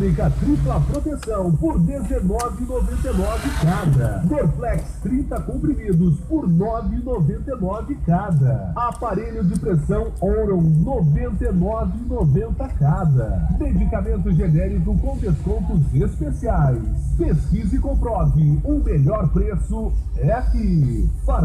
tônica tripla proteção por R$ 19,99 cada. Dorflex 30 comprimidos por R$ 9,99 cada. Aparelho de pressão Oron R$ 99,90 cada. Medicamento genérico com descontos especiais. Pesquise e comprove. O melhor preço é aqui.